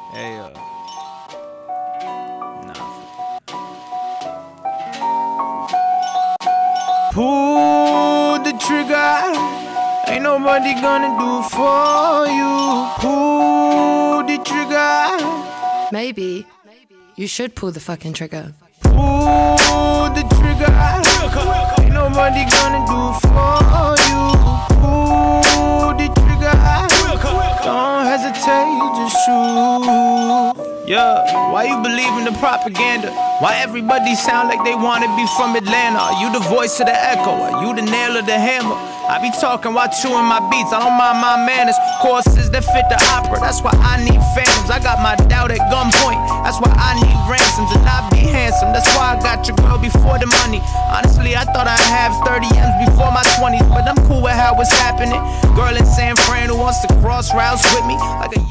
Hey, pull the trigger. Ain't nobody gonna do for you. Pull the trigger. Maybe you should pull the fucking trigger. Pull the trigger. Ain't nobody gonna do for you. Pull the trigger. Don't hesitate, just shoot. Yeah, why you believe in the propaganda? Why everybody sound like they wanna be from Atlanta? Are you the voice of the echo? Are you the nail of the hammer? I be talking while chewing my beats, I don't mind my manners. Courses that fit the opera, that's why I need phantoms. I got my doubt at gunpoint, that's why I need ransoms. And I be handsome, that's why I got your girl before the money. Honestly, I thought I'd have 30 M's before my 20s, but I'm cool with how it's happening. Girl in San Fran who wants to cross routes with me like a